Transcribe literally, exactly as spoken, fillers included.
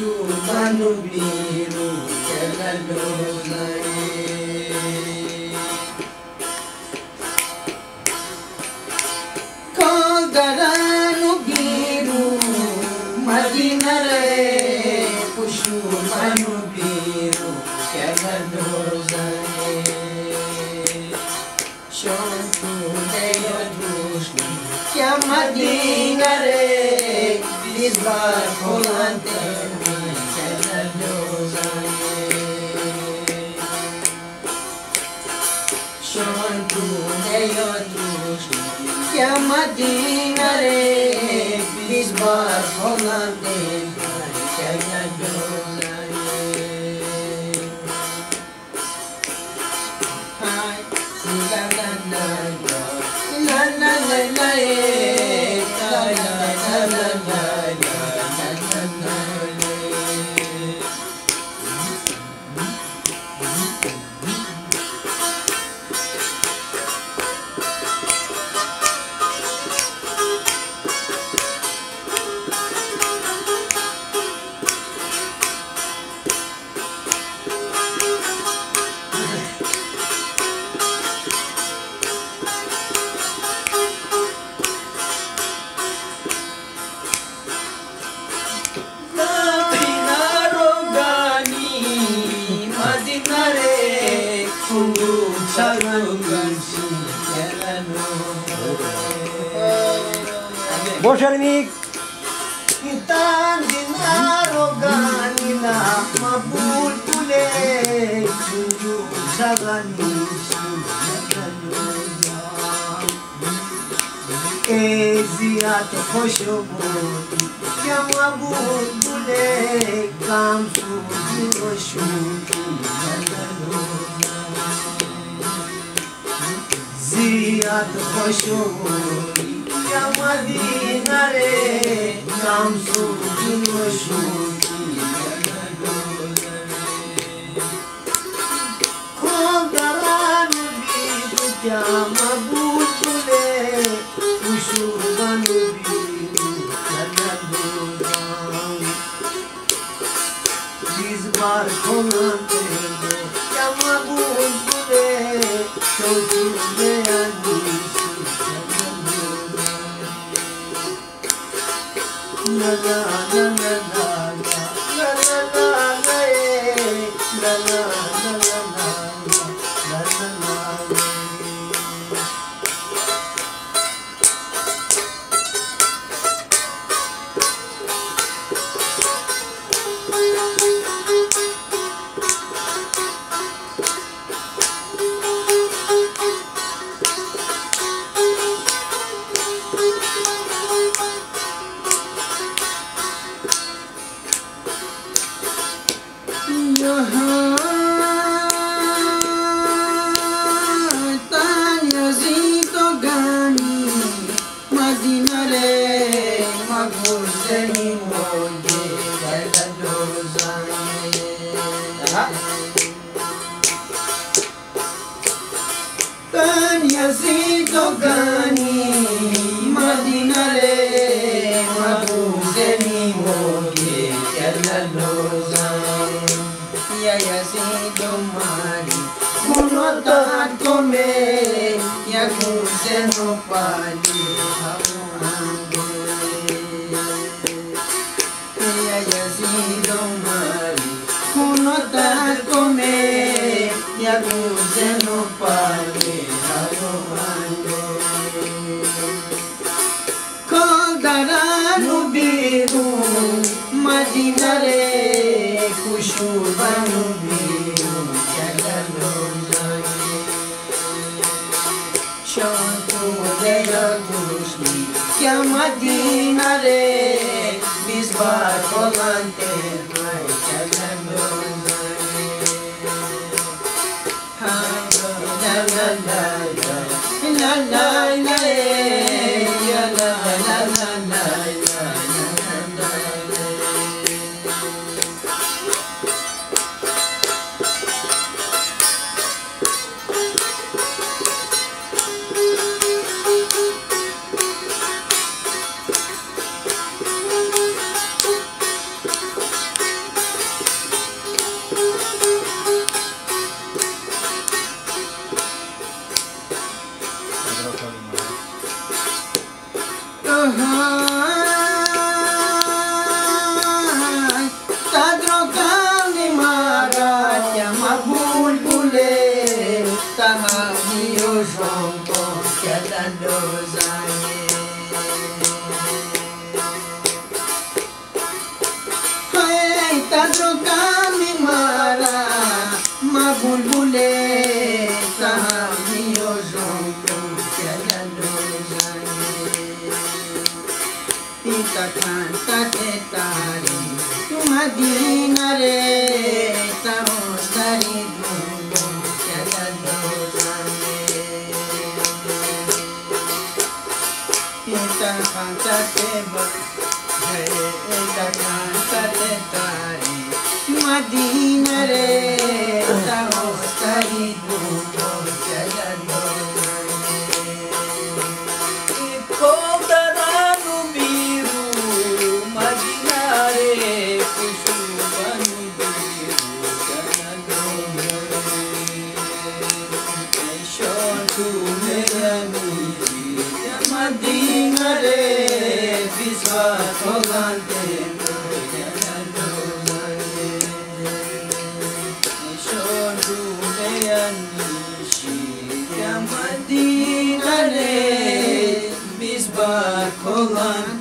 Kushubanu biru kelalozai Kaldaranu biru madinare Kushubanu biru kelalozai Shantu deya dushni kya madinare Bizbar kolante Shantu deya dushni kya madinare Bizbar kolante La la la la la la la la Boşarmik. Itan dinaroganina mabul tule sunju sagani sunjanoza Eziat khoshobodi kya mabul tule kam sunju shunju Ziat khoshobodi kya madinare nam sunju shunju Kaldaranu biru kya mabul tule Kushubanu biru kelalozai Bizbar kolante kya mabul tule Shoju meyani La la la la la la la la la la la la la Yazito gani madinare mabuzeni moge kelalozai Ya yazito mari kunota kome ya kuzeno pali hawange Ya yazito mari kunota kome ya kuzeno pali Kaldaranu biru madinare Kushubanu biru kelalozai Shantu deya dushni kya madinare Bizbar kolante kelalozai La la la la la la la la la la la Sahamio Shonko Kyadandozanye Hai Tadro Kami Mara Mabulbule Sahamio Shonko Kyadandozanye Ita Kanta Tetari Tumadina Re Tahostari Dungo Kyadandozanye Ita Kanta Teba Ita Kanta Tetari Tumadina Re Tahostari Dungo Kyadandozanye Ikoldaranu biru Madinare Kushubanu biru Kyadandozanye Shon Tumeyani Madinare Visva Kogante Kyadandozanye Shon Tumeyani Madinare Visva Kogante